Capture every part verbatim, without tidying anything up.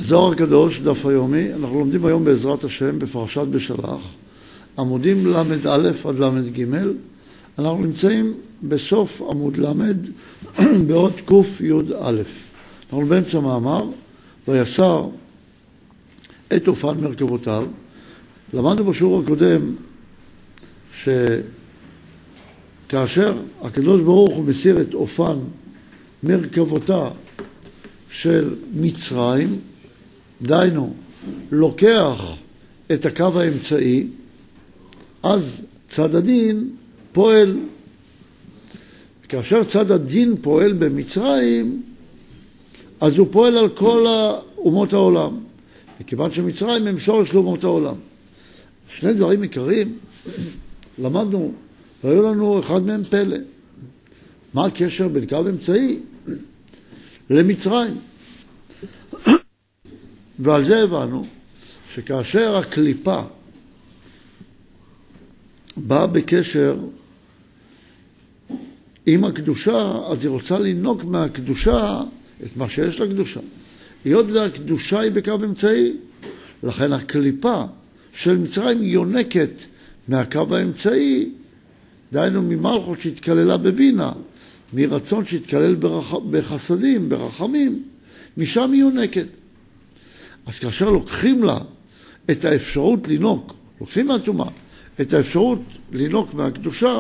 זוהר הקדוש, דף היומי, אנחנו לומדים היום בעזרת השם בפרשת בשלח, עמודים למד א' עד למד ג', אנחנו נמצאים בסוף עמוד למד בעוד קוף י' א'. אנחנו באמצע מאמר, ויסר את אופן מרכבותיו. למדנו בשיעור הקודם שכאשר הקדוש ברוך הוא מסיר את אופן מרכבותה של מצרים, דיינו, לוקח את הקו האמצעי, אז צד הדין פועל. כאשר צד הדין פועל במצרים, אז הוא פועל על כל אומות העולם. מכיוון שמצרים הם שורש לאומות העולם. שני דברים עיקריים למדנו, והיו לנו אחד מהם פלא. מה הקשר בין קו אמצעי למצרים? ועל זה הבנו שכאשר הקליפה באה בקשר עם הקדושה, אז היא רוצה לנוק מהקדושה את מה שיש לקדושה. היות והקדושה היא בקו אמצעי, לכן הקליפה של מצרים יונקת מהקו האמצעי, דהיינו ממלכות שהתקללה בבינה, מרצון שהתקלל ברח... בחסדים, ברחמים, משם היא יונקת. אז כאשר לוקחים לה את האפשרות לנוק, לוקחים מהתומה את האפשרות לנוק מהקדושה,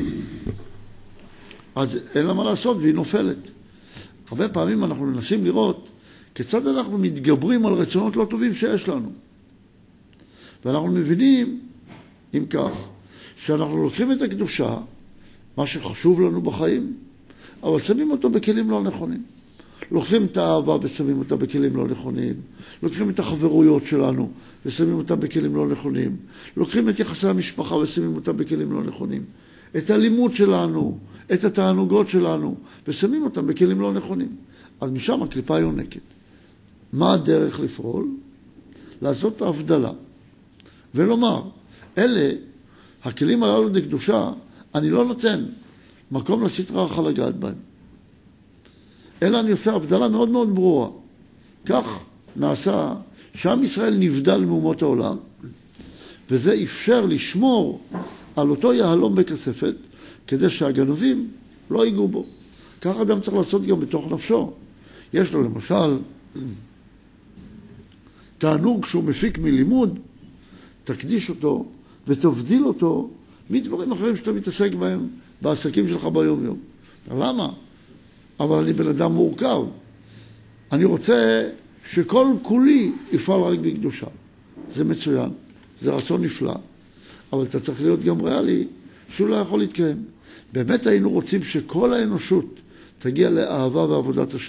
אז אין לה מה לעשות והיא נופלת. הרבה פעמים אנחנו מנסים לראות כיצד אנחנו מתגברים על רצונות לא טובים שיש לנו. ואנחנו מבינים, אם כך, שאנחנו לוקחים את הקדושה, מה שחשוב לנו בחיים, אבל שמים אותו בכלים לא נכונים. לוקחים את האהבה ושמים אותה בכלים לא נכונים. לוקחים את החברויות שלנו ושמים אותה בכלים לא נכונים. לוקחים את יחסי המשפחה ושמים אותה בכלים לא נכונים. את הלימוד שלנו, את התענוגות שלנו, ושמים אותם בכלים לא נכונים. אז משם הקליפה יונקת. מה הדרך לפעול? לעשות את ההבדלה. ולומר, אלה, הכלים הללו לקדושה, אני לא נותן מקום לסטרה רחה לגעת בהם. אלא אני עושה הבדלה מאוד מאוד ברורה. כך נעשה שעם ישראל נבדל מאומות העולם, וזה אפשר לשמור על אותו יהלום בכספת, כדי שהגנבים לא ייגעו בו. כך אדם צריך לעשות גם בתוך נפשו. יש לו למשל תענוג שהוא מפיק מלימוד, תקדיש אותו ותבדיל אותו מדברים אחרים שאתה מתעסק בהם בעסקים שלך ביום יום. למה? אבל אני בן אדם מורכב. אני רוצה שכל כולי יפעל רק בקדושה. זה מצוין, זה רצון נפלא, אבל אתה צריך להיות גם ריאלי שהוא לא יכול להתקיים. באמת היינו רוצים שכל האנושות תגיע לאהבה ועבודת השם.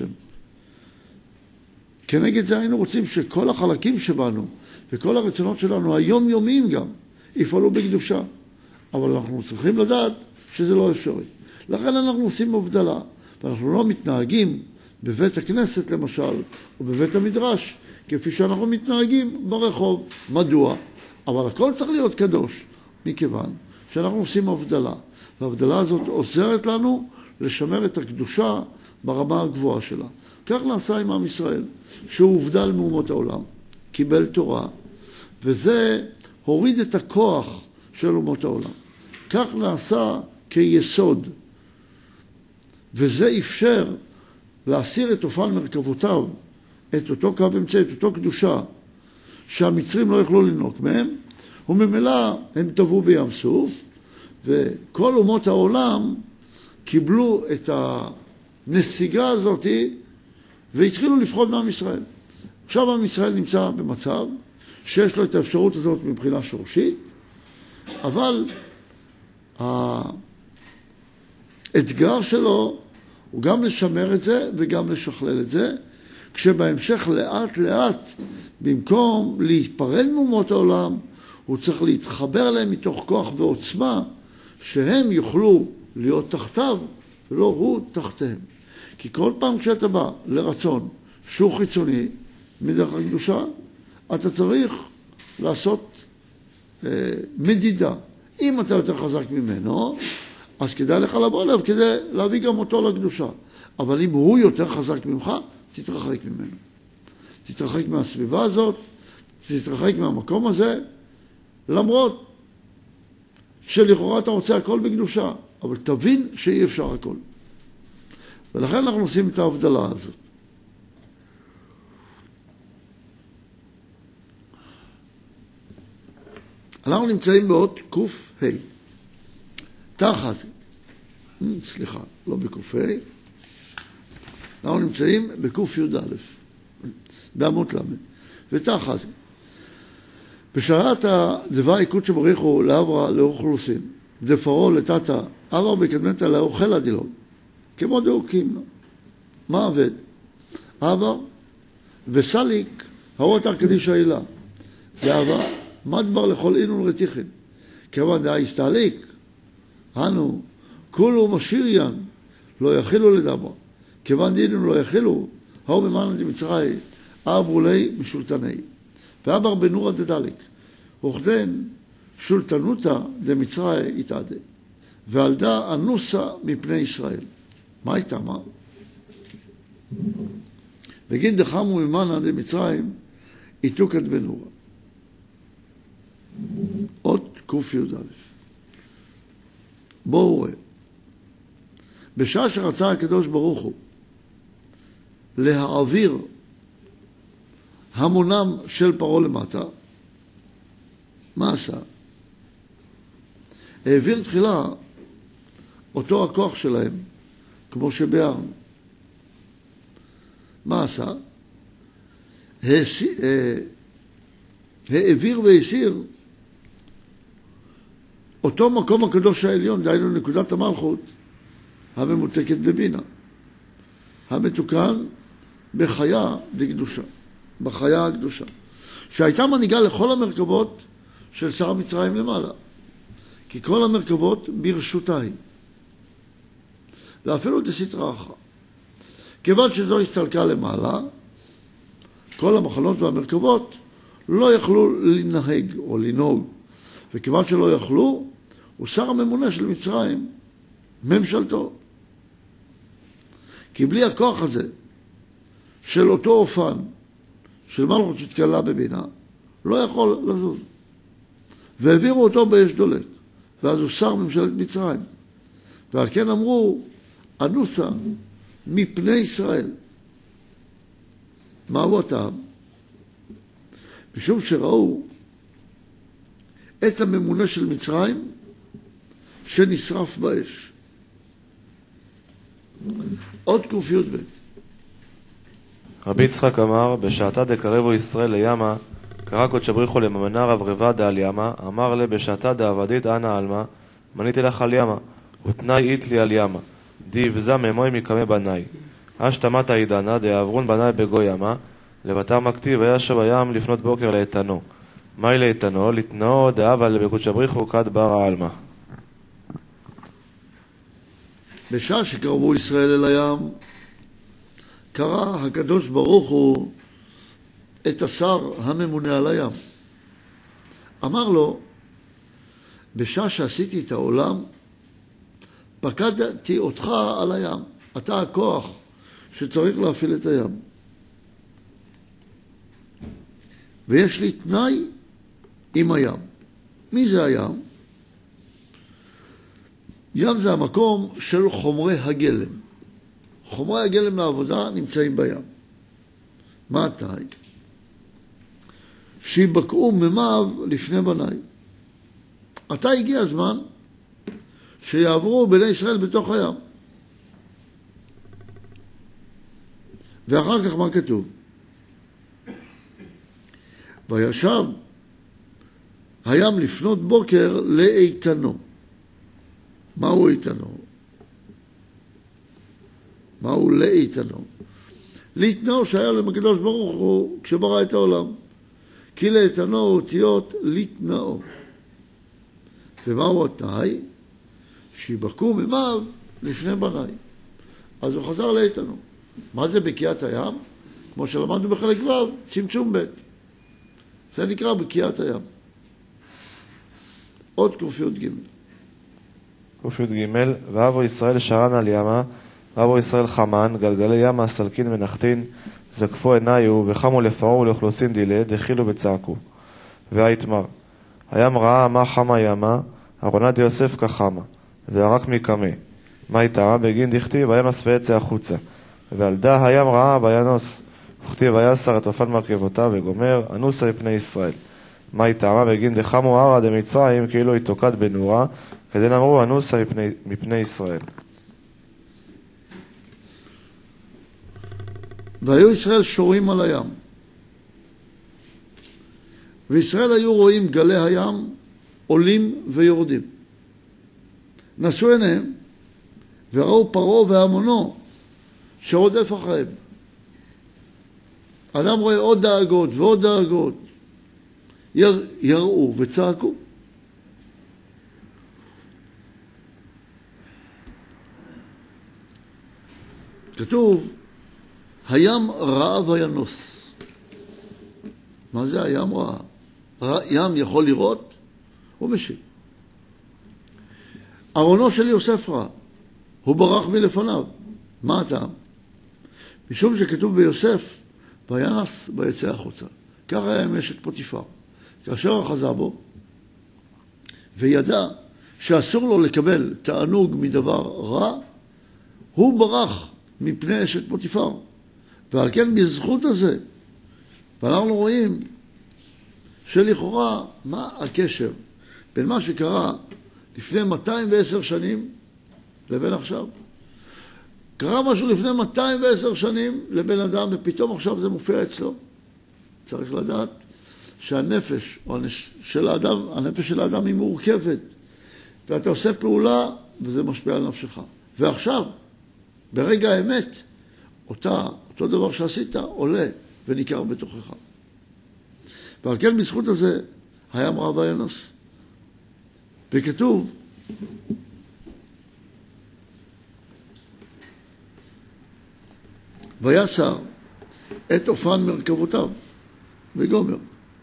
כנגד זה היינו רוצים שכל החלקים שבנו וכל הרצונות שלנו היום-יומיים גם יפעלו בקדושה. אבל אנחנו צריכים לדעת שזה לא אפשרי. לכן אנחנו עושים הבדלה, ואנחנו לא מתנהגים בבית הכנסת למשל, או בבית המדרש, כפי שאנחנו מתנהגים ברחוב. מדוע? אבל הכל צריך להיות קדוש, מכיוון שאנחנו עושים הבדלה. וההבדלה הזאת עוזרת לנו לשמר את הקדושה ברמה הגבוהה שלה. כך נעשה עם עם ישראל, שהוא הובדל מאומות העולם, קיבל תורה, וזה הוריד את הכוח של אומות העולם. כך נעשה כיסוד, וזה אפשר להסיר את אופן מרכבותיו, את אותו קו אמצעי, את אותו קדושה, שהמצרים לא יכלו לנוק מהם, וממילא הם טבעו בים סוף, וכל אומות העולם קיבלו את הנסיגה הזאת, והתחילו לפחוד מעם ישראל. עכשיו עם ישראל נמצא במצב שיש לו את האפשרות הזאת מבחינה שורשית, אבל האתגר שלו הוא גם לשמר את זה וגם לשכלל את זה, כשבהמשך לאט לאט, במקום להיפרד מאומות העולם, הוא צריך להתחבר להם מתוך כוח ועוצמה, שהם יוכלו להיות תחתיו ולא הוא תחתיהם. כי כל פעם כשאתה בא לרצון שהוא חיצוני מדרך הקדושה, אתה צריך לעשות אה, מדידה. אם אתה יותר חזק ממנו, אז כדאי לך לבוא אליו כדי להביא גם אותו לקדושה. אבל אם הוא יותר חזק ממך, תתרחק ממנו. תתרחק מהסביבה הזאת, תתרחק מהמקום הזה, למרות שלכאורה אתה רוצה הכל בקדושה, אבל תבין שאי אפשר הכל. ולכן אנחנו עושים את ההבדלה הזאת. אנחנו נמצאים באות קוף ה' תחת, סליחה, לא בקוף ה', אנחנו נמצאים בקוף י' א', בעמוד למד, ותחת, בשעת הדבר קודש בריחו לעברה לאוכלוסין, דפרו לטאטה, עבר בקדמתה לאוכל הדילון, כמו דאוקים, מה עבד? עבר וסליק, הרות הקדיש העילה, דעבר, מדבר לכל אינון רתיכן, כיוון דעה הסתעליק, אנו, כולו משיריין, לא יכילו לדבר, כיוון דינון לא יכילו, האו במען דמצרי, אברו לי משולטני, ואבר בנורא דדליק, וכדן שולטנותה דמצרי יתעדה, ועלדה אנוסה מפני ישראל. מה הייתה מה? וגין דחמו ממנה דמצרים, איתוקת בנורא. עוד קוף י' א'. בואו רואה. בשעה שרצה הקדוש ברוך הוא להעביר המונם של פרעה למטה, מה עשה? העביר תחילה אותו הכוח שלהם, כמו שבארם. מה עשה? העביר והסיר אותו מקום הקדוש העליון, דהיינו נקודת המלכות, הממותקת בבינה, המתוקן בחיה דקדושה, בחיה הקדושה, שהייתה מנהיגה לכל המרכבות של שר מצרים למעלה, כי כל המרכבות ברשותה היא, ואפילו דסתרא אחרא. כיוון שזו הסתלקה למעלה, כל המחנות והמרכבות לא יכלו לנהג או לנהוג, וכיוון שלא יכלו, הוא שר הממונה של מצרים, ממשלתו. כי בלי הכוח הזה, של אותו אופן, של מלכות שהתקלה בבינה, לא יכול לזוז. והעבירו אותו באש דולק, ואז הוא שר ממשלת מצרים. ועל כן אמרו, אנוסה מפני ישראל. מהו הטעם? משום שראו את הממונה של מצרים שנשרף באש. עוד קוף י' ב'. רבי יצחק אמר, בשעתה דקרבו ישראל לימה, קרא קודש בריחו לממנה רב רבא דעל ימה, אמר לה בשעתה דעבדית אנא עלמה, מניתי לך על ימה, ותנאי אית לי על ימה, דיבזה ממוי מקמא בנאי. אשתמת העידנה דעברון בנאי בגו ימה, לבטר מקטיב וישב הים לפנות בוקר לאיתנו. מהי לאיתנו? לתנאו דאבל בקודש בריחו כד ברא עלמה. בשעה שקרבו ישראל אל הים, קרא הקדוש ברוך הוא את השר הממונה על הים. אמר לו, בשעה שעשיתי את העולם, פקדתי אותך על הים. אתה הכוח שצריך להפעיל את הים. ויש לי תנאי עם הים. מי זה הים? ים זה המקום של חומרי הגלם. חומרי הגלם לעבודה נמצאים בים. מה התנאי? שיבקעו ממיו לפני בניי. עתה הגיע הזמן שיעברו בני ישראל בתוך הים. ואחר כך מה כתוב? וישב הים לפנות בוקר לאיתנו. מהו איתנו? מהו לאיתנו? להתנאו שהיה למקדוש ברוך הוא כשברא את העולם. כי לאיתנו אותיות להתנאו. ומהו התנאי? שיבקעו ממיו לפני בניי. אז הוא חזר לאיתנו. מה זה בקיעת הים? כמו שלמדנו בחלק ו', צמצום ב'. זה נקרא בקיעת הים. עוד קוף י' ג'. קוף י' ג'. ואבו ישראל שרן על ימה, ואבו ישראל חמן, גלגלי ימה סלקין ונחתין, זקפו עיניו, וחמו לפרעה ולאוכלוסין דילה, דחילו וצעקו. והיתמר, הים ראה מה חמה ימה, ארונה דיוסף כחמה, והרק מקמה. מה איתה? בגין דכתיב, וינוס ויצא החוצה. ועל דה הים ראה וינוס, וכתיב ויסר את אופן מרכבותיו וגומר, אנוסה מפני ישראל. מה איתה? בגין דחמו ערה דמצרים, כאילו היא תוקד בנורה, כדי נאמרו אנוסה מפני, מפני ישראל. והיו ישראל שורים על הים. וישראל היו רואים גלי הים עולים ויורדים. נשאו עיניהם וראו פרעה והמונו שרודף אחריהם. אדם רואה עוד דאגות ועוד דאגות. יר, יראו וצעקו. כתוב, הים ראה וינוס. מה זה הים ראה? ים יכול לראות? הוא משיב. ארונו של יוסף ראה. הוא ברח מלפניו. מה הטעם? משום שכתוב ביוסף, וינס ויצא החוצה. ככה היה עם אשת פוטיפר. כאשר אחזה בו, וידע שאסור לו לקבל תענוג מדבר רע, הוא ברח מפני אשת פוטיפר. ועל כן בזכות הזה, ואנחנו רואים שלכאורה מה הקשר בין מה שקרה לפני מאתיים ועשר שנים לבין עכשיו. קרה משהו לפני מאתיים ועשר שנים לבן אדם, ופתאום עכשיו זה מופיע אצלו. צריך לדעת שהנפש של האדם, הנפש של האדם היא מורכבת, ואתה עושה פעולה וזה משפיע על נפשך. ועכשיו, ברגע האמת, אותה, אותו דבר שעשית עולה וניכר בתוכך. ועל כן בזכות הזה הים ראה וינוס. וכתוב, ויסר את אופן מרכבותיו וגומר.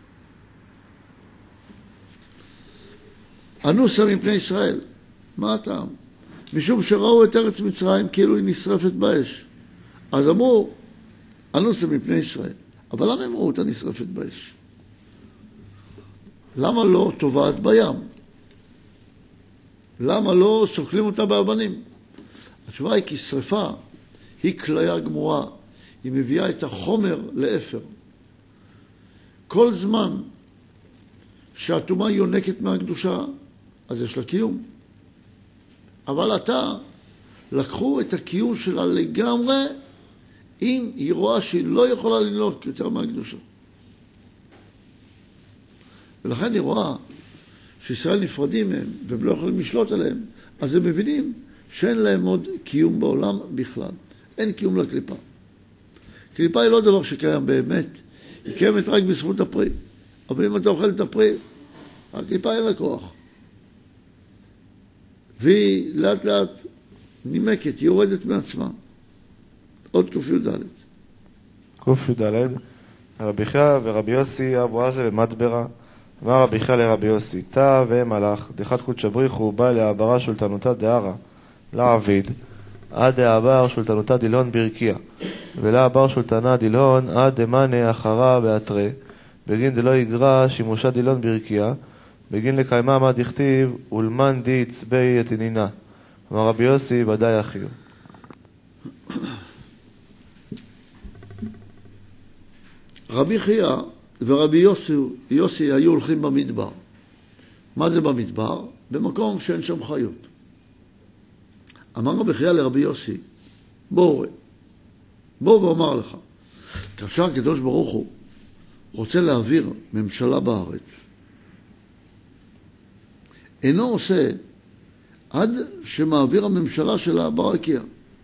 אנוסה מפני ישראל. מה הטעם? משום שראו את ארץ מצרים כאילו היא נשרפת באש. אז אמרו, אנוסה מפני ישראל. אבל למה הם ראו אותה נשרפת באש? למה לא טובעת בים? למה לא סוקלים אותה באבנים? התשובה היא כי שריפה היא כליה גמורה. היא מביאה את החומר לאפר. כל זמן שהטומאה יונקת מהקדושה, אז יש לה קיום. אבל אתה, לקחו את הקיום שלה לגמרי, אם היא רואה שהיא לא יכולה לנוק יותר מהקדושה. ולכן היא רואה שישראל נפרדים מהם, והם לא יכולים לשלוט עליהם, אז הם מבינים שאין להם עוד קיום בעולם בכלל. אין קיום לקליפה. קליפה היא לא דבר שקיים באמת, היא קיימת רק בזכות הפרי. אבל אם אתה אוכל את הפרי, הקליפה אין לה כוח. והיא לאט לאט נימקת, היא יורדת מעצמה. עוד קוף י"ד. קוף י"ד. רבי חייא ורבי יוסי אבו עזרא במדברה. אמר רבי חייא לרבי יוסי, תא והם הלך, דחת קודש בריחו, בא להעברה שולטנותה דערה, לעביד, עד העבר שולטנותה דילון ברכיה, ולעבר שולטנה דילון עד דמנה אחרה באתרי, בגין דלא יגרע שימושה דילון ברכיה, בגין לקיימה מה דכתיב, ולמן די צבי יתנינה. אמר רבי יוסי, ודאי אחיו. רבי חייא ורבי יוסי, יוסי היו הולכים במדבר. מה זה במדבר? במקום שאין שם חיות. אמר רבי חייא לרבי יוסי, בוא, בוא ואומר לך, כאשר הקדוש ברוך הוא רוצה להעביר ממשלה בארץ, אינו עושה עד שמעביר הממשלה שלה ברקיע.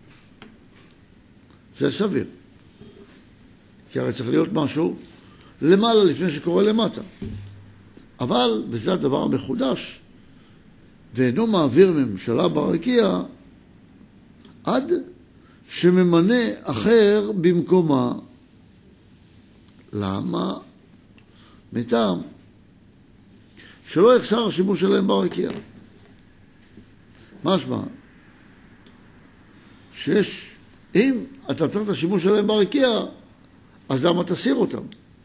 זה סביר. כי הרי צריך להיות משהו למעלה לפני שקורה למטה. אבל, וזה הדבר המחודש, ואינו מעביר ממשלה ברקיע עד שממנה אחר במקומה. למה? מטעם שלא יחסר השימוש שלהם ברקיע. משמע שיש, אם אתה צריך את השימוש שלהם ברקיע, אז למה תסיר אותם?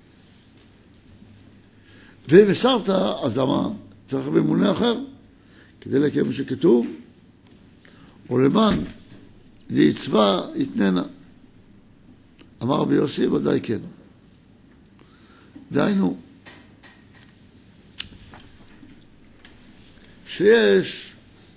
ואם הסרת, אז למה צריך ממונה אחר? כדי לקיים שכתוב, ולמען ליצווה יתננה. אמר רבי יוסי, ודאי כן. דהיינו, שיש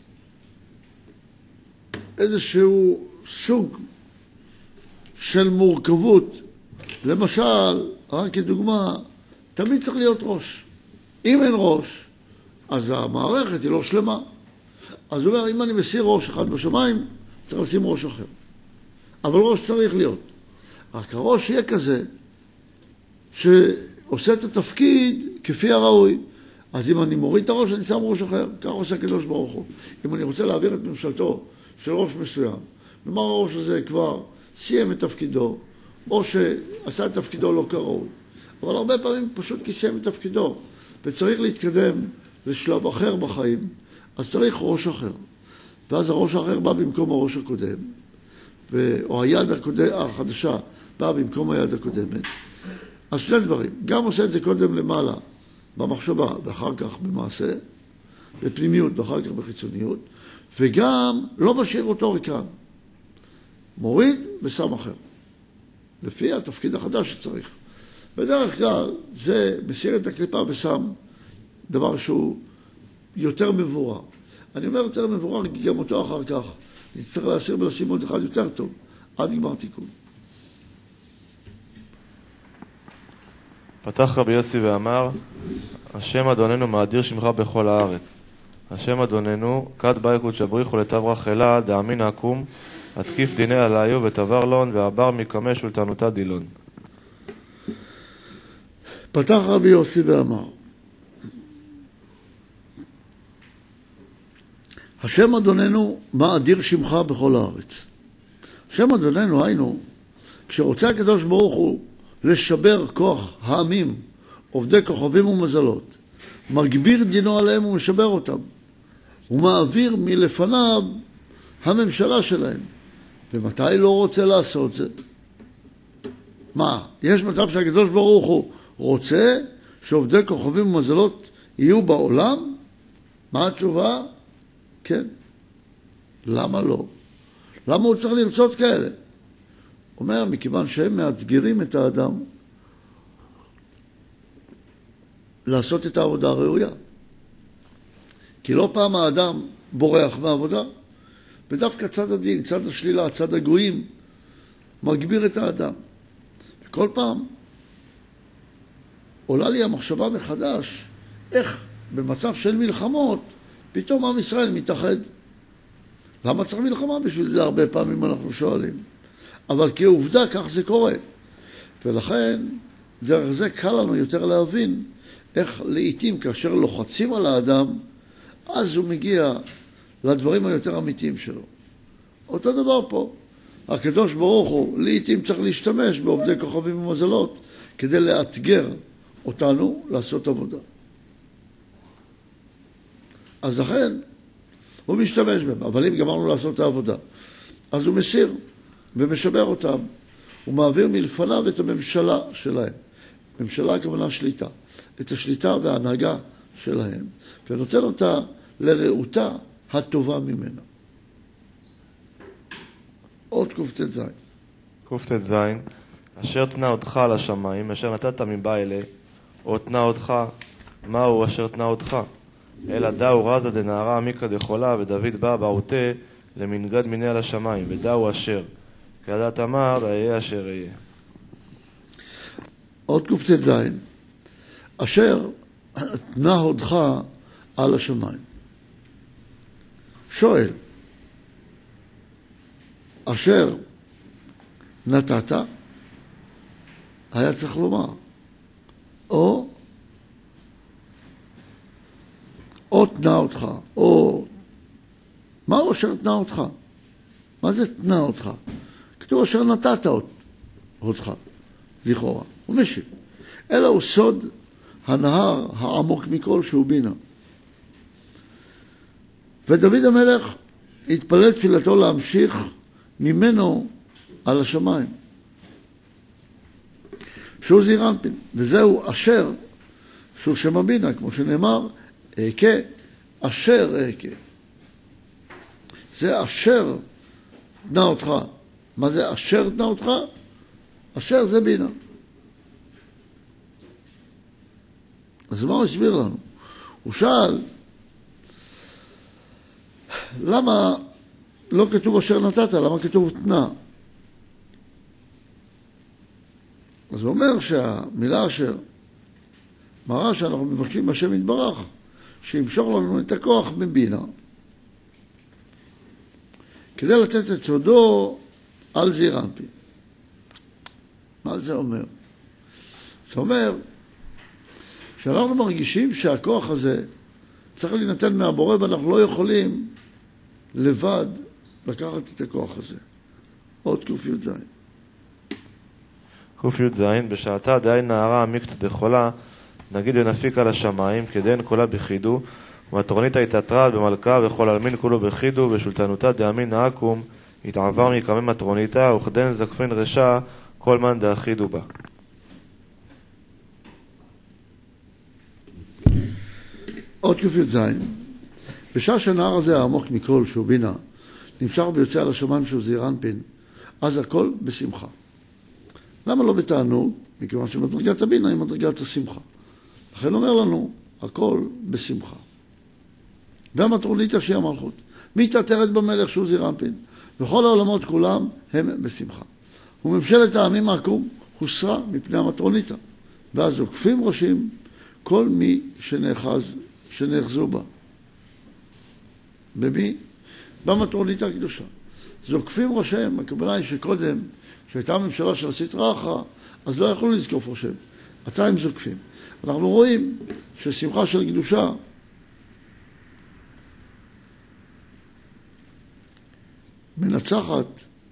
איזשהו סוג של מורכבות, למשל, רק כדוגמה, תמיד צריך להיות ראש. אם אין ראש, אז המערכת היא לא שלמה. אז הוא אומר, אם אני מסיר ראש אחד בשמיים, צריך לשים ראש אחר. אבל ראש צריך להיות. רק הראש יהיה כזה, שעושה את התפקיד כפי הראוי. אז אם אני מוריד את הראש, אני שם ראש אחר. כך עושה הקדוש ברוך הוא. אם אני רוצה להעביר את ממשלתו של ראש מסוים, נאמר הראש הזה כבר סיים את תפקידו, או שעשה את תפקידו לא כראוי. אבל הרבה פעמים פשוט כי סיים את תפקידו, וצריך להתקדם לשלב אחר בחיים, אז צריך ראש אחר. ואז הראש האחר בא במקום הראש הקודם, או היד הקודם, החדשה באה במקום היד הקודמת. אז שני דברים, גם עושה את זה קודם למעלה, במחשבה, ואחר כך במעשה, בפנימיות, ואחר כך בחיצוניות, וגם לא משאיר אותו ריקם. מוריד ושם אחר. לפי התפקיד החדש שצריך. בדרך כלל זה מסיר את הקליפה ושם דבר שהוא יותר מבורר. אני אומר יותר מבורר, כי גם אותו אחר כך נצטרך להסיר ולשים עוד אחד יותר טוב, עד גמר תיקון. פתח רבי יוסי ואמר, השם אדוננו מאדיר שמך בכל הארץ. השם אדוננו, כד באי קודש בריך ולתברך אלה, דאמין עקום, התקיף דיני עליו ותבר לון, והבר מקמש ולתנותה דילון. פתח רבי יוסי ואמר, השם אדוננו מאדיר שמך בכל הארץ. השם אדוננו היינו, כשרוצה הקדוש ברוך הוא לשבר כוח העמים, עובדי כוכבים ומזלות, מגביר דינו עליהם ומשבר אותם. הוא מעביר מלפניו הממשלה שלהם. ומתי לא רוצה לעשות זה? מה, יש מצב שהקדוש ברוך הוא רוצה שעובדי כוכבים ומזלות יהיו בעולם? מה התשובה? כן. למה לא? למה הוא צריך לרצות כאלה? אומר, מכיוון שהם מאתגרים את האדם לעשות את העבודה הראויה. כי לא פעם האדם בורח מהעבודה, ודווקא צד הדין, צד השלילה, צד הגויים, מגביר את האדם. וכל פעם עולה לי המחשבה מחדש, איך במצב של מלחמות, פתאום עם ישראל מתאחד. למה צריך מלחמה? בשביל זה הרבה פעמים אנחנו שואלים. אבל כעובדה כך זה קורה. ולכן, דרך זה קל לנו יותר להבין איך לעתים כאשר לוחצים על האדם, אז הוא מגיע לדברים היותר אמיתיים שלו. אותו דבר פה. הקדוש ברוך הוא לעתים צריך להשתמש בעובדי כוכבים ומזלות כדי לאתגר אותנו לעשות עבודה. אז לכן הוא משתמש בהם. אבל אם גמרנו לעשות את העבודה, אז הוא מסיר ומשבר אותם. הוא מעביר מלפניו את הממשלה שלהם. ממשלה הכוונה שליטה. את השליטה וההנהגה שלהם. ונותן אותה לרעותה הטובה ממנה. עוד קופטת זין. קופטת זין, אשר תנה אותך על השמיים, אשר נתת מבעלה, או תנה אותך, מהו אשר תנה אותך? אלא דאו רזה דנערה עמיקה דחולה, ודוד בא בעוטה למנגד מיני על השמיים, ודאו אשר. כדעת אמר, ואהיה אשר אהיה. עוד קופטת זין, אשר תנה הודך על השמיים. שואל, אשר נתת, היה צריך לומר, או או תנה אותך, או מהו אשר תנה אותך? מה זה תנה אותך? כתוב אשר נתת אותך, לכאורה. הוא משיב. אלא הוא סוד הנהר העמוק מכל שהוא בינה. ודוד המלך התפלל תפילתו להמשיך ממנו על השמיים. שהוא זעיר אנפין, וזהו אשר, שהוא שם הבינה, כמו שנאמר, אהכה, אשר אהכה. זה אשר תנה אותך. מה זה אשר תנה אותך? אשר זה בינה. אז מה הוא הסביר לנו? הוא שאל, למה לא כתוב אשר נתת? למה כתוב תנה? אז הוא אומר שהמילה אשר מראה שאנחנו מבקשים מהשם יתברך שימשוך לנו את הכוח מבינה כדי לתת את הודו על זעיר אנפין. מה זה אומר? זה אומר שאנחנו מרגישים שהכוח הזה צריך להינתן מהבורא ואנחנו לא יכולים לבד לקחת את הכוח הזה. עוד ק"ז. ק"ז, בשעתה דהי נערה עמיקתא דחולה, נגיד ונפיק על השמיים, כדין כולה בחידו, ומטרוניתא התעטרת במלכה וכל אלמין כולו בחידו, בשולטנותא דאמין נעקום, התעבר מקמי מטרוניתא, וכדין זקפין רשע, כל מן דאחידו בה. עוד ק"ז, בשעה שהנער הזה העמוק מכל שהוא בינה, נמשך ויוצא על השמיים שהוא זעיר אנפין, אז הכל בשמחה. למה לא בתענוג? מכיוון שמדרגת הבינה היא מדרגת השמחה. לכן אומר לנו, הכל בשמחה. והמטרוניתא שהיא המלכות, מתעטרת במלך שהוא זעיר אנפין, וכל העולמות כולם הם בשמחה. וממשלת העמים העקום הוסרה מפני המטרוניתא, ואז זוקפים ראשים כל מי שנאחז, שנאחזו בה. במי? במטרוניתא הקדושה. זוקפים ראשיהם, הכוונה היא שקודם, שהייתה הממשלה של הסטרא אחרא, אז לא יכולו לזקוף ראשיהם. עתה הם זוקפים. אנחנו רואים ששמחה של קדושה מנצחת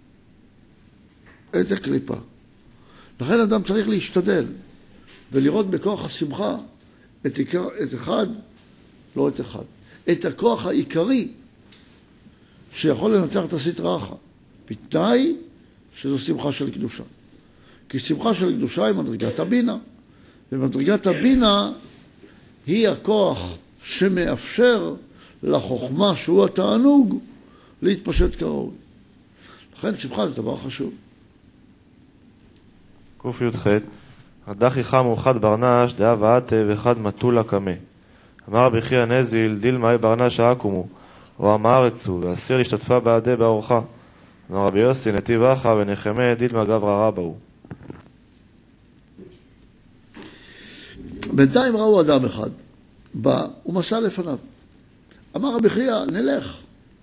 את הקליפה. לכן אדם צריך להשתדל ולראות בכוח השמחה את, עיקר, את אחד, לא את אחד, את הכוח העיקרי שיכול לנצח את הסטרא אחרא, בתנאי שזו שמחה של קדושה. כי שמחה של קדושה היא מדרגת הבינה, ומדרגת הבינה היא הכוח שמאפשר לחוכמה שהוא התענוג להתפשט כראוי. לכן שמחה זה דבר חשוב. ק"ח, הדחי חם וחד ברנש דאה ועתה וחד מטולה קמה. אמר רבי חייא נזיל דילמאי ברנש העקומו או המארצו והסיר השתתפה בעדה באורחה. אמר רבי יוסי נתיב אחא ונחמה דילמה גברא רבאו. בינתיים ראו אדם אחד, בא ומסע לפניו. אמר רבי חייא, נלך.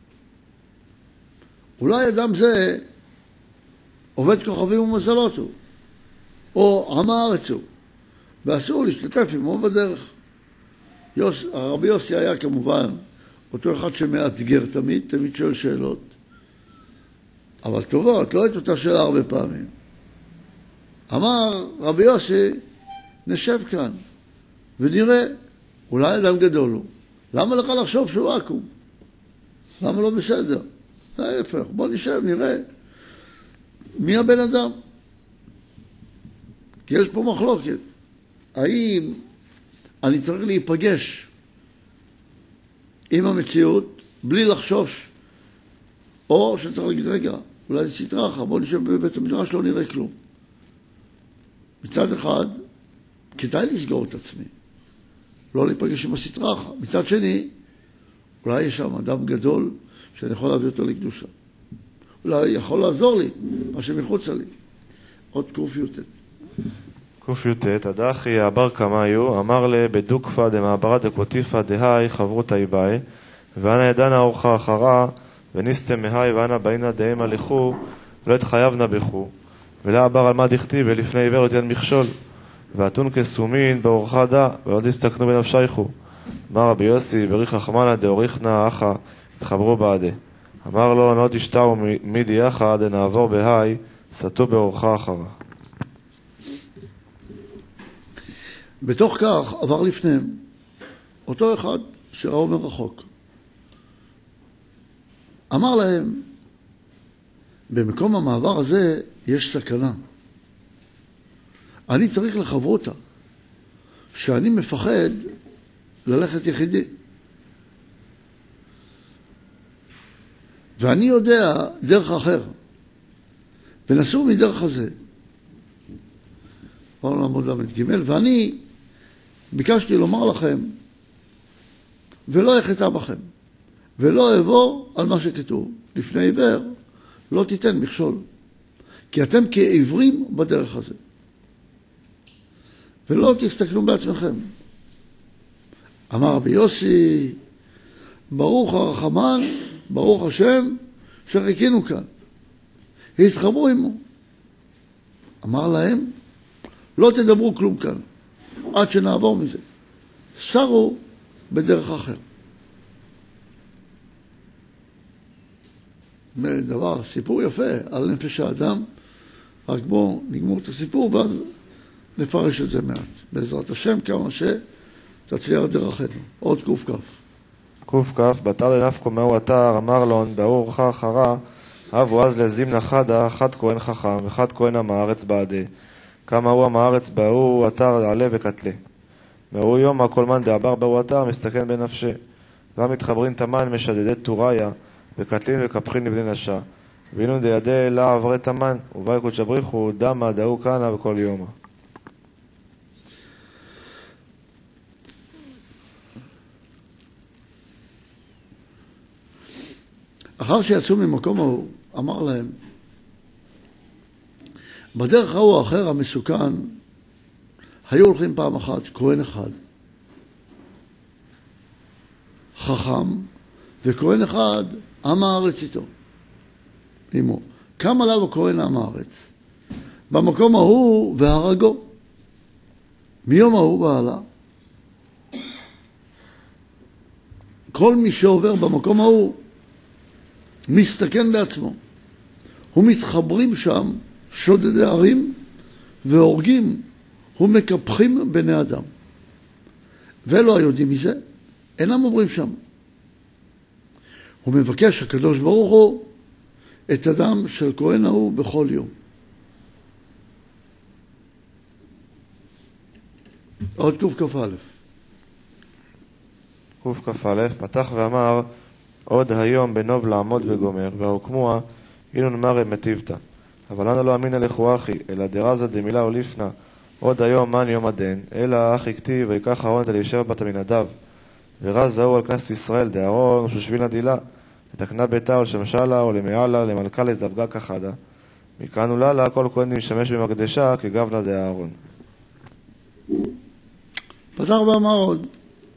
אולי אדם זה עובד כוכבים ומזלות הוא, או עם הארץ הוא, ואסור להשתתף עמו בדרך. יוס, הרבי יוסי היה כמובן אותו אחד שמאתגר תמיד, תמיד שואל שאלות, אבל טובות, לא את אותה שאלה הרבה פעמים. אמר רבי יוסי, נשב כאן ונראה, אולי אדם גדול הוא. למה לך לחשוב שהוא עקום? למה לא בסדר? זה ההפך, בוא נשב, נראה מי הבן אדם. כי יש פה מחלוקת. האם אני צריך להיפגש עם המציאות בלי לחשוש, או שצריך להגיד, רגע, אולי זה סטרא אחרא, בוא נשב בבית המדרש, לא נראה כלום. מצד אחד, כדאי לסגור את עצמי, לא להיפגש עם הסטרא אחרא. מצד שני, אולי יש שם אדם גדול שאני יכול להביא אותו לקדושה. אולי יכול לעזור לי, מה שמחוצה לי. עוד ק"ט. ק"ט, הדחי הבר קמיו, אמר לה בדוקפא דמעברה דקוטיפא דהי חברותא באי, ואנה ידנה אורחה אחרה, וניסתם מהי ואנה באינה דהימה לכו, ולא התחייבנה בכו, ולא עבר על מה דכתיב, ולפני עיוור יתן מכשול, ואתון כסומין באורחה דה, ולא תסתכנו בנפשייכו. אמר רבי יוסי, ברי חכמנה דאוריכנה אחא, התחברו בעדה. אמר לו, לא תשתאו מידי יחד, נעבור בהי, סתו באורחה אחרה. בתוך כך עבר לפניהם אותו אחד שראו מרחוק. אמר להם, במקום המעבר הזה יש סכנה. אני צריך לחברותה, שאני מפחד ללכת יחידי. ואני יודע דרך אחר, ונסעו מדרך הזה. בואו נעמוד למד ג' ואני ביקשתי לומר לכם, ולא יחטא בכם, ולא אעבור על מה שכתוב. לפני עיוור לא תיתן מכשול, כי אתם כעיוורים בדרך הזה. ולא תסתכלו בעצמכם. אמר רבי יוסי, ברוך הרחמן, ברוך השם, שחיכינו כאן. התחברו עמו. אמר להם, לא תדברו כלום כאן, עד שנעבור מזה. שרו בדרך אחר. דבר, סיפור יפה על נפש האדם, רק בואו נגמור את הסיפור ואז נפרש את זה מעט. בעזרת השם, כמה שתצליח דרכנו. עוד קוף כף. קוף כף, בתר לנפקו מהו אתר, אמר לון, באור אורחה אחרה, אבו אז לזימנה חדה, חד כהן חכם, וחד כהן המארץ בעדי. כמה הוא המארץ באו אתר עלה וקטלה. מאו יום כל מן דעבר באו אתר, מסתכן בנפשי. והמתחברין תמן משדדי טוריה, וקטלין וקפחין לבני נשה. ואינו דידי לה עברי תמן, ובאי קודש בריחו דמה דאו כנה בכל יומה. אחר שיצאו ממקום ההוא, אמר להם, בדרך ההוא האחר המסוכן, היו הולכים פעם אחת, כהן אחד, חכם, וכהן אחד, עם הארץ איתו, עמו. קם עליו הכהן עם הארץ, במקום ההוא והרגו. מיום ההוא בעלה. כל מי שעובר במקום ההוא, מסתכן בעצמו. ומתחברים שם שודדי ערים והורגים ומקפחים בני אדם. ואלו היודעים מזה, אינם עוברים שם. הוא מבקש הקדוש ברוך הוא את הדם של כהן ההוא בכל יום. עוד קוף כף א'. קוף כף א', פתח ואמר, עוד היום בנוב לעמוד וגומר, והוקמוה אינון מרי מטיבתא. אבל אנא לא אמינא לכו אחי, אלא דרזה דמילה אוליפנה, עוד היום מן יום הדין, אלא אחי כתיב ויקח אהרון את אלישע בת עמינדב, ורז זהו על כנסת ישראל דאהרון ושושבינה דילה, ותקנה ביתה ולשמשה או למעלה למלכה לזדבגה כחדה, מכאן וללה כל כהן משמש במקדשה כגבנה דאהרון. פתח ואמר עוד,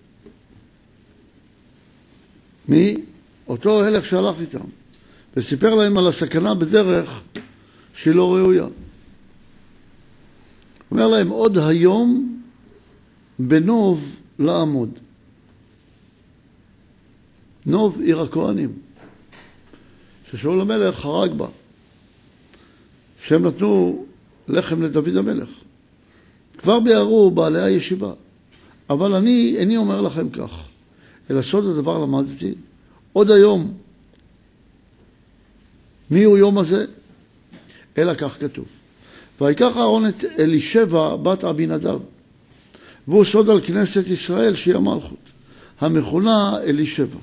מי? אותו הלך שהלך איתם, וסיפר להם על הסכנה בדרך שהיא לא ראויה. אומר להם, עוד היום בנוב לעמוד. נוב עיר הכהנים, ששאול המלך חרג בה, שהם נתנו לחם לדוד המלך. כבר ביארו בעלי הישיבה, אבל אני איני אומר לכם כך, אלא סוד הדבר למדתי, עוד היום. מי הוא יום הזה? אלא כך כתוב. ויקח אהרון את אלישבע בת עמינדב, והוא סוד על כנסת ישראל שהיא המלכות, המכונה אלישבע.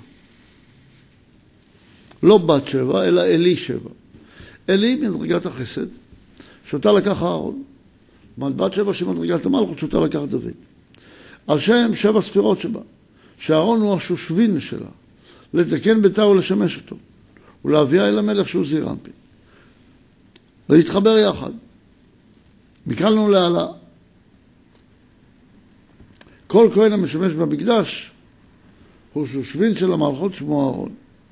לא בת שבע, אלא אלישבע. אלי מדרגת החסד, שאותה לקח אהרון. בת שבע שמדרגת המלכות, שאותה לקח דוד. על שם שבע ספירות שבה, שאהרון הוא השושבין שלה, לתקן ביתה ולשמש אותו, ולהביאה אל המלך שהוא זעיר אנפין. להתחבר יחד. מכאן להעלה. כל כהן המשמש במקדש הוא שושבין של המלכות שמו אהרון.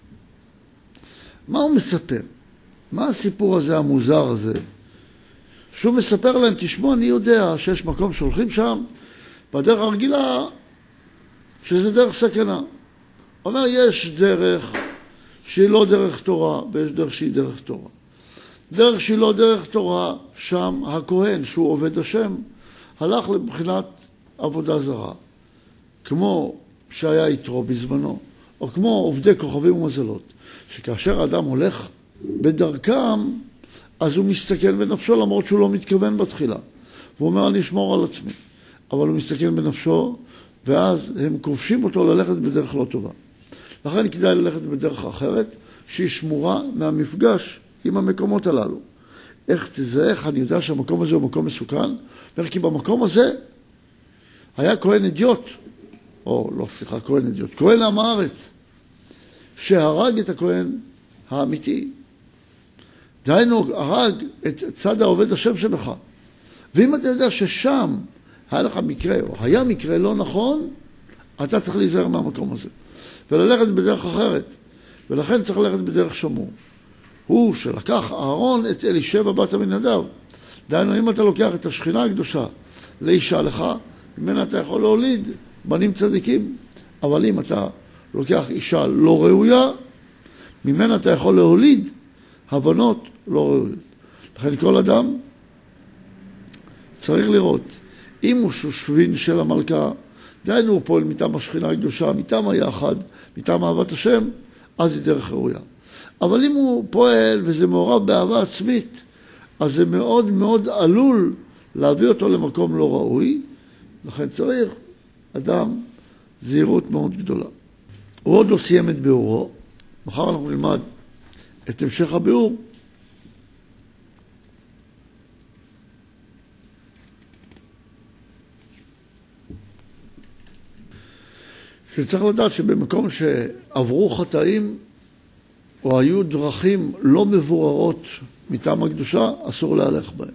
מה הוא מספר? מה הסיפור הזה המוזר הזה? שהוא מספר להם, תשמעו, אני יודע שיש מקום שהולכים שם, בדרך הרגילה, שזה דרך סכנה. אומר, יש דרך שהיא לא דרך תורה, ויש דרך שהיא דרך תורה. דרך שהיא לא דרך תורה, שם הכהן, שהוא עובד השם, הלך לבחינת עבודה זרה. כמו שהיה יתרו בזמנו, או כמו עובדי כוכבים ומזלות, שכאשר האדם הולך בדרכם, אז הוא מסתכן בנפשו, למרות שהוא לא מתכוון בתחילה. והוא אומר, אני אשמור על עצמי. אבל הוא מסתכל בנפשו, ואז הם כובשים אותו ללכת בדרך לא טובה. לכן כדאי ללכת בדרך אחרת, שהיא שמורה מהמפגש עם המקומות הללו. איך תזהה, איך אני יודע שהמקום הזה הוא מקום מסוכן? כי במקום הזה היה כהן אדיוט, או לא, סליחה, כהן אדיוט, כהן עם הארץ, שהרג את הכהן האמיתי. דהיינו, הרג את צד העובד השם שבך. ואם אתה יודע ששם היה לך מקרה, או היה מקרה לא נכון, אתה צריך להיזהר מהמקום הזה. וללכת בדרך אחרת. ולכן צריך ללכת בדרך שמור. הוא שלקח אהרון את אלישבע בת עמינדב. דהיינו, אם אתה לוקח את השכינה הקדושה לאישה לך, ממנה אתה יכול להוליד בנים צדיקים. אבל אם אתה לוקח אישה לא ראויה, ממנה אתה יכול להוליד הבנות לא ראויות. לכן כל אדם צריך לראות, אם הוא שושבין של המלכה, דהיינו הוא פועל מטעם השכינה הקדושה, מטעם היחד, מטעם אהבת השם, אז היא דרך ראויה. אבל אם הוא פועל וזה מעורב באהבה עצמית, אז זה מאוד מאוד עלול להביא אותו למקום לא ראוי, לכן צריך אדם זהירות מאוד גדולה. הוא עוד לא סיים את ביאורו, מחר אנחנו נלמד את המשך הביאור. שצריך לדעת שבמקום שעברו חטאים או היו דרכים לא מבוררות מטעם הקדושה, אסור להלך בהם.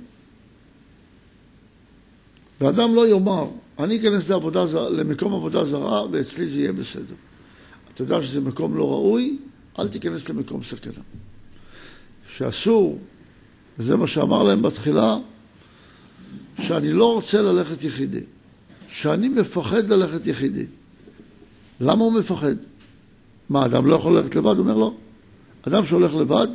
ואדם לא יאמר, אני אכנס לעבודה, למקום עבודה זרה ואצלי זה יהיה בסדר. אתה יודע שזה מקום לא ראוי, אל תיכנס למקום סכנה. שאסור, וזה מה שאמר להם בתחילה, שאני לא רוצה ללכת יחידי. שאני מפחד ללכת יחידי. למה הוא מפחד? מה, אדם לא יכול ללכת לבד? הוא אומר לא. אדם שהולך לבד,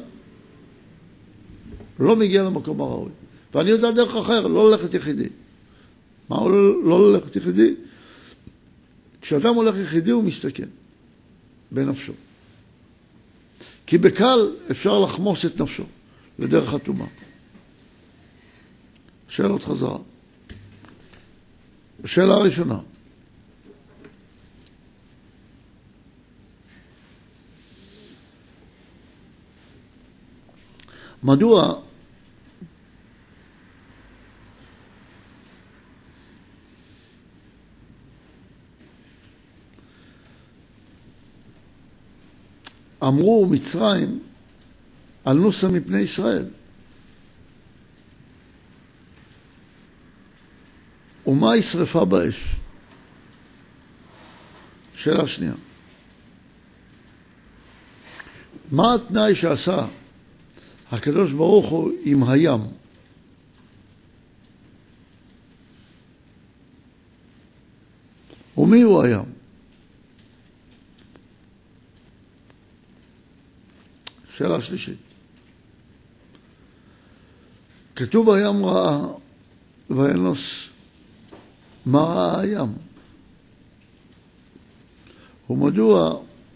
לא מגיע למקום הראוי. ואני יודע דרך אחר, לא ללכת יחידי. מה הוא לא ללכת יחידי? כשאדם הולך יחידי הוא מסתכן בנפשו. כי בקל אפשר לחמוס את נפשו לדרך התאומה. שאלות חזרה. השאלה הראשונה. מדוע אמרו מצרים על נוסה מפני ישראל? ומה היא שרפה באש? שאלה שנייה. מה התנאי שעשה הקדוש ברוך הוא עם הים? ומי הוא הים? שאלה שלישית. כתוב הים ראה וינוס. מה ראה הים? ומדוע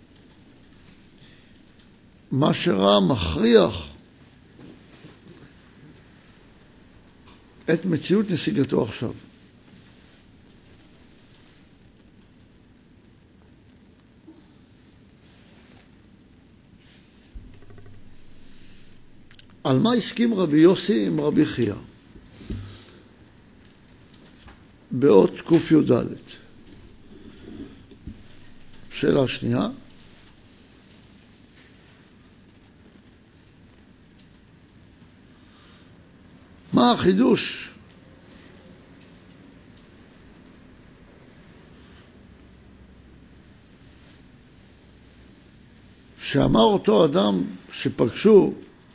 מה שראה מכריח את מציאות נסיגתו עכשיו? על מה הסכים רבי יוסי עם רבי חייא? באות קוף י"ד. שאלה שנייה. מה החידוש שאמר אותו אדם שפגשו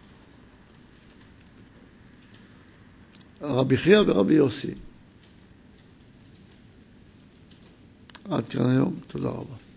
רבי חייא ורבי יוסי? עד כאן היום. תודה רבה.